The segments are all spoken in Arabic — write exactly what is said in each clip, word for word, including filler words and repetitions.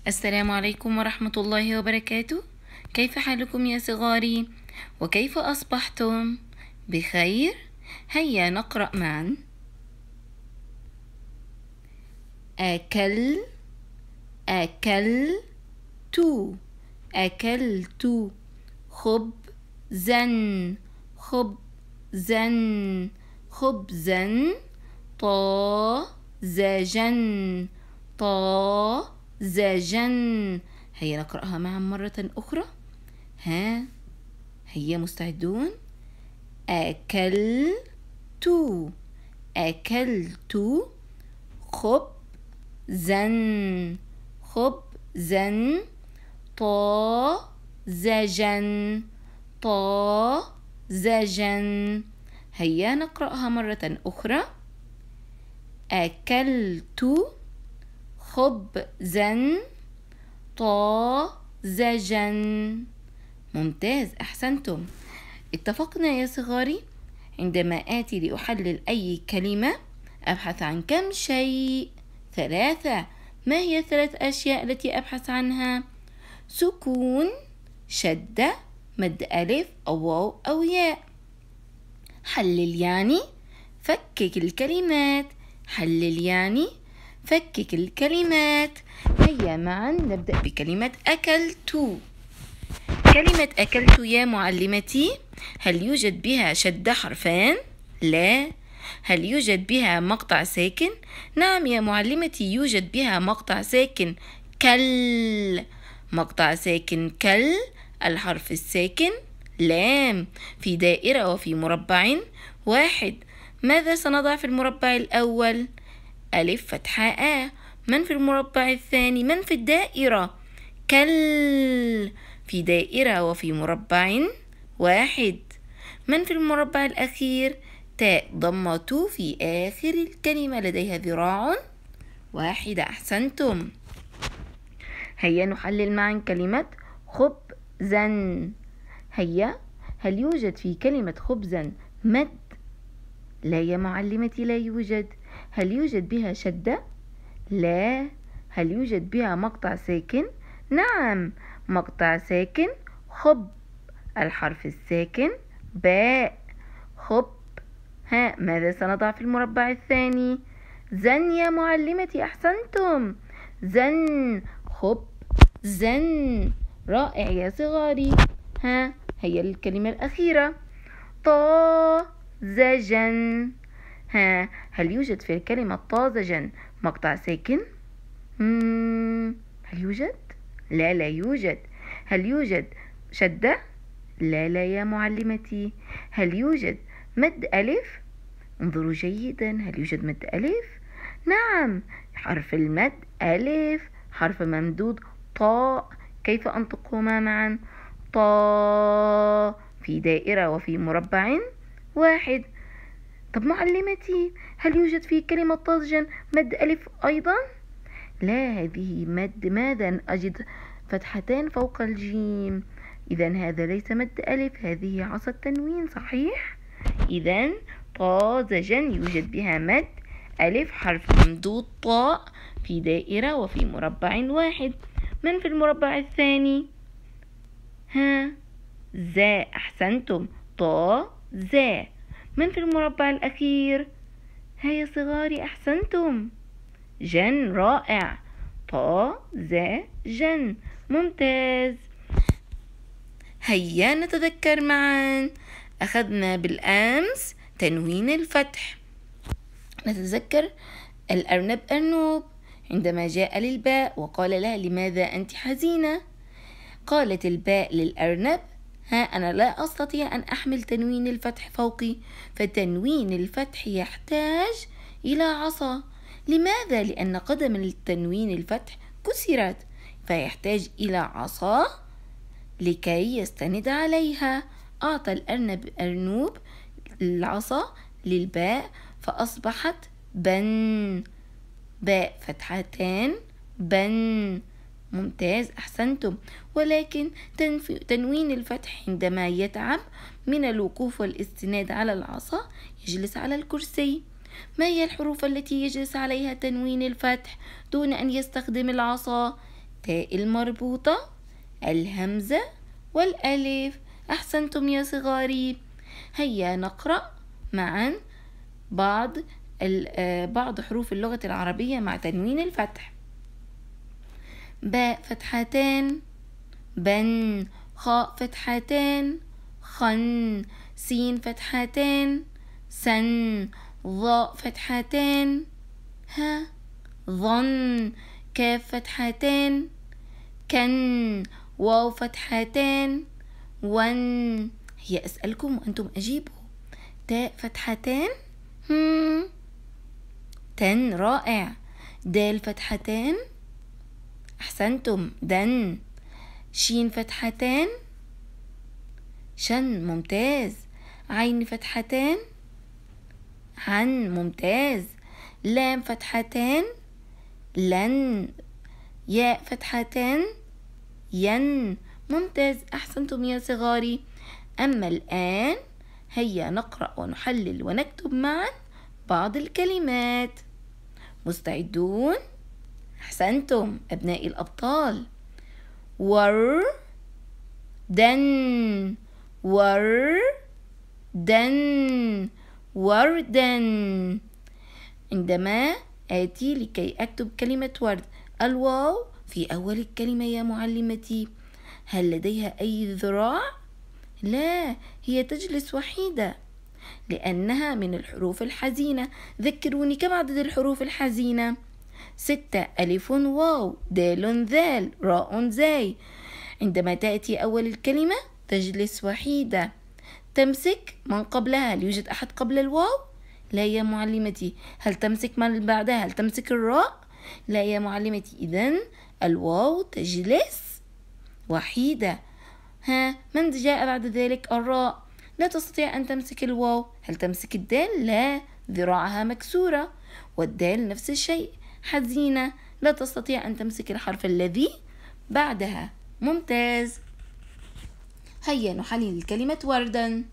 السلام عليكم ورحمة الله وبركاته. كيف حالكم يا صغاري؟ وكيف أصبحتم؟ بخير؟ هيا نقرأ معا. أكل أكلت أكلت خبزا خبزا خبزا طازجا طازجا. هيا نقرأها معا مرة أخرى. ها هيا مستعدون؟ أكلت أكلت خبزا خبزا طازجا طازجا. هيا نقرأها مرة أخرى. أكلت خبزا طازجا. ممتاز، أحسنتم. اتفقنا يا صغاري؟ عندما آتي لأحلل أي كلمة أبحث عن كم شيء؟ ثلاثة. ما هي الثلاث أشياء التي أبحث عنها؟ سكون، شدة، مد ألف أو واو أو ياء. حلل يعني فكك الكلمات. حلل يعني فكك الكلمات. هيا معا نبدأ بكلمة أكلت. كلمة أكلت يا معلمتي، هل يوجد بها شدة حرفان؟ لا. هل يوجد بها مقطع ساكن؟ نعم يا معلمتي، يوجد بها مقطع ساكن كل. مقطع ساكن كل. الحرف الساكن لام في دائرة وفي مربع واحد. ماذا سنضع في المربع الأول؟ ألف فتحة آ. من في المربع الثاني؟ من في الدائرة؟ كل في دائرة وفي مربع واحد. من في المربع الأخير؟ تاء ضمة في آخر الكلمة لديها ذراع واحدة. أحسنتم. هيا نحلل معا كلمة خبزا. هيا، هل يوجد في كلمة خبزا مد؟ لا يا معلمتي، لا يوجد. هل يوجد بها شدة؟ لا. هل يوجد بها مقطع ساكن؟ نعم، مقطع ساكن خب. الحرف الساكن باء. خب. ها ماذا سنضع في المربع الثاني؟ زن يا معلمتي، أحسنتم. زن خب زن. رائع يا صغاري. ها هي الكلمة الأخيرة طازجا. ها هل يوجد في الكلمة طازجا مقطع ساكن؟ هل يوجد؟ لا، لا يوجد. هل يوجد شدة؟ لا لا يا معلمتي. هل يوجد مد ألف؟ انظروا جيدا، هل يوجد مد ألف؟ نعم، حرف المد ألف. حرف ممدود طاء. كيف أنطقهما معا؟ طاء في دائرة وفي مربع واحد. طب معلمتي، هل يوجد في كلمة طازجا مد ألف أيضا؟ لا، هذه مد ماذا؟ أجد فتحتان فوق الجيم. إذا هذا ليس مد ألف، هذه عصا التنوين. صحيح؟ إذا طازجا يوجد بها مد ألف حرف ممدود طاء في دائرة وفي مربع واحد. من في المربع الثاني؟ ها زا. أحسنتم، طا زا. من في المربع الأخير؟ هيا صغاري، أحسنتم، جن. رائع، طا زا جن. ممتاز. هيا نتذكر معا. أخذنا بالأمس تنوين الفتح. نتذكر الأرنب أرنوب عندما جاء للباء وقال لها لماذا أنت حزينة؟ قالت الباء للأرنب ها أنا لا أستطيع أن أحمل تنوين الفتح فوقي، فتنوين الفتح يحتاج إلى عصا. لماذا؟ لأن قدم التنوين الفتح كسرت، فيحتاج إلى عصا لكي يستند عليها. أعطى الأرنب أرنوب العصا للباء فأصبحت بن. باء فتحتان بن. ممتاز، أحسنتم. ولكن تنوين الفتح عندما يتعب من الوقوف والاستناد على العصا يجلس على الكرسي. ما هي الحروف التي يجلس عليها تنوين الفتح دون أن يستخدم العصا؟ تاء المربوطة، الهمزة والألف. أحسنتم يا صغاري. هيا نقرأ معا بعض بعض حروف اللغة العربية مع تنوين الفتح. باء فتحتان بن، خاء فتحتان خن، سين فتحتان سن، ظاء فتحتان ها ظن، كاف فتحتان كن، واو فتحتان ون. هي أسألكم وأنتم أجيبوا. تاء فتحتان هم تن، رائع. دال فتحتان أحسنتم دن. شين فتحتان شن، ممتاز. عين فتحتان عن، ممتاز. لام فتحتان لن، ياء فتحتان ين، ممتاز. أحسنتم يا صغاري. أما الآن هيا نقرأ ونحلل ونكتب معا بعض الكلمات. مستعدون؟ أحسنتم أبنائي الأبطال. ور دن، ور دن، وردن. عندما آتي لكي أكتب كلمة ورد، الواو في أول الكلمة يا معلمتي، هل لديها أي ذراع؟ لا، هي تجلس وحيدة لأنها من الحروف الحزينة. ذكروني، كم عدد الحروف الحزينة؟ ستة. ألف واو، دال ذال، راء زاي. عندما تأتي أول الكلمة تجلس وحيدة، تمسك من قبلها. هل يوجد أحد قبل الواو؟ لا يا معلمتي. هل تمسك من بعدها؟ هل تمسك الراء؟ لا يا معلمتي. إذن الواو تجلس وحيدة. ها، من جاء بعد ذلك؟ الراء. لا تستطيع أن تمسك الواو. هل تمسك الدال؟ لا، ذراعها مكسورة. والدال نفس الشيء، حزينة، لا تستطيع أن تمسك الحرف الذي بعدها. ممتاز. هيا نحلل كلمة وردا.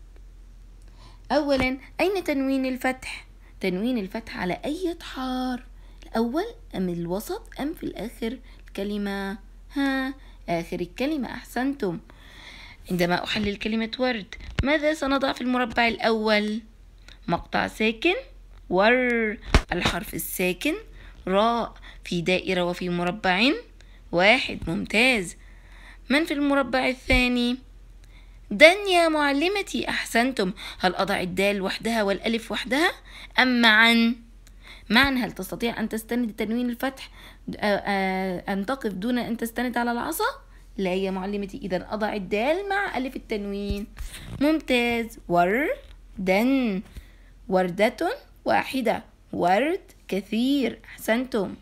أولا، أين تنوين الفتح؟ تنوين الفتح على أي حرف؟ الأول أم الوسط أم في الآخر الكلمة؟ ها، آخر الكلمة. أحسنتم. عندما أحلل كلمة ورد، ماذا سنضع في المربع الأول؟ مقطع ساكن ور، الحرف الساكن راء، في دائرة وفي مربع واحد. ممتاز. من في المربع الثاني؟ دن يا معلمتي. أحسنتم. هل أضع الدال وحدها والألف وحدها أم معا؟ معا. هل تستطيع أن تستند تنوين الفتح أن تقف دون أن تستند على العصا؟ لا يا معلمتي. إذا أضع الدال مع ألف التنوين. ممتاز. ور دن، وردة واحدة، ورد كثير. أحسنتم.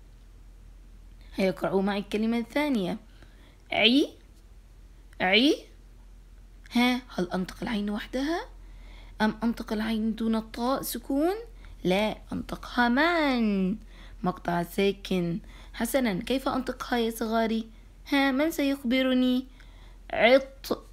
هيا اقرأوا معي الكلمة الثانية. عي عي. ها، هل أنطق العين وحدها أم أنطق العين دون الطاء سكون؟ لا، أنطقها معا، مقطع ساكن. حسنا، كيف أنطقها يا صغاري؟ ها، من سيخبرني؟ عط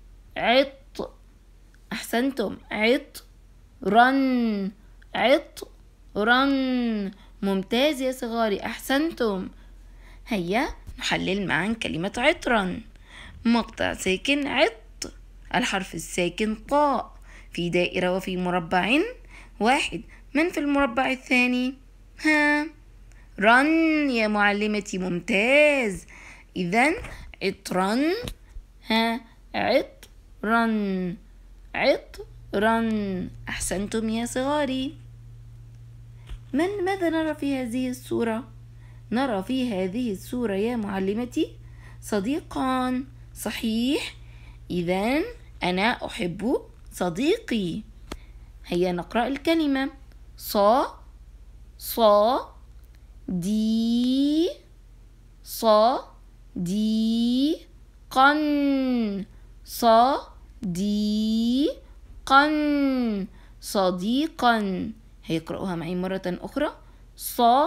عط. أحسنتم. عط رن، عط رن. ممتاز يا صغاري. أحسنتم. هيا نحلل معا كلمة عطرا. مقطع ساكن عط، الحرف الساكن طاء، في دائرة وفي مربع واحد. من في المربع الثاني؟ ها، رن يا معلمتي. ممتاز. إذن عطرا. ها، عطرا عطرا. أحسنتم يا صغاري. من ماذا نرى في هذه الصورة؟ نرى في هذه الصورة يا معلمتي صديقان. صحيح. إذن أنا أحب صديقي. هيا نقرأ الكلمة. صا صا دي صا دي قن صا دي قن صديقا. هيقرأوها معي مرة أخرى. صا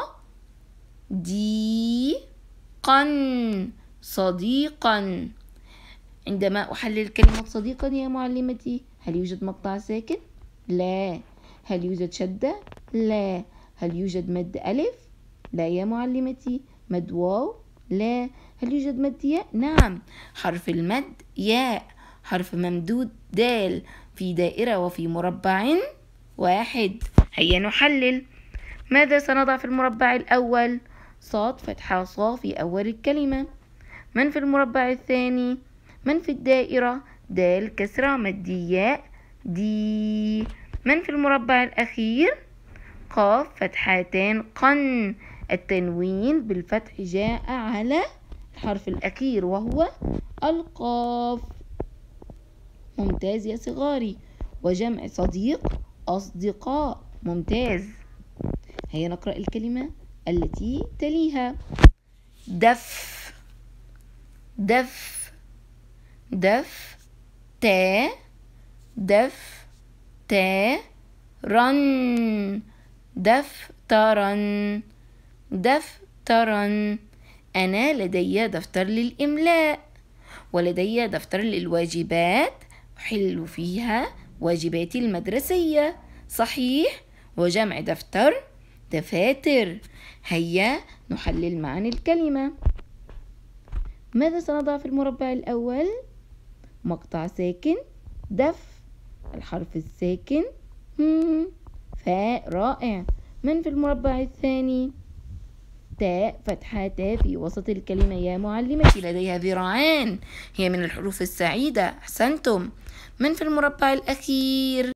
دي قن صديقا. عندما أحلل كلمة صديقا يا معلمتي، هل يوجد مقطع ساكن؟ لا. هل يوجد شدة؟ لا. هل يوجد مد ألف؟ لا يا معلمتي. مد واو؟ لا. هل يوجد مد ياء؟ نعم. حرف المد ياء، حرف ممدود دال، في دائرة وفي مربع واحد. هيا نحلل. ماذا سنضع في المربع الأول؟ صاد فتحة صا في أول الكلمة. من في المربع الثاني؟ من في الدائرة؟ دال كسرة مد ياء دي. من في المربع الأخير؟ قاف فتحتان قن، التنوين بالفتح جاء على الحرف الأخير وهو القاف. ممتاز يا صغاري. وجمع صديق أصدقاء. ممتاز. هيا نقرأ الكلمة التي تليها. دف دف دف تا دف تا رن دفترا دفترا. أنا لدي دفتر للإملاء ولدي دفتر للواجبات أحل فيها واجباتي المدرسية. صحيح. وجمع دفتر دفاتر. هيا نحلل معا الكلمة. ماذا سنضع في المربع الأول؟ مقطع ساكن دف، الحرف الساكن فاء. رائع. من في المربع الثاني؟ تاء فتحة تاء في وسط الكلمة. يا معلمتي لديها ذراعان، هي من الحروف السعيدة. أحسنتم. من في المربع الأخير؟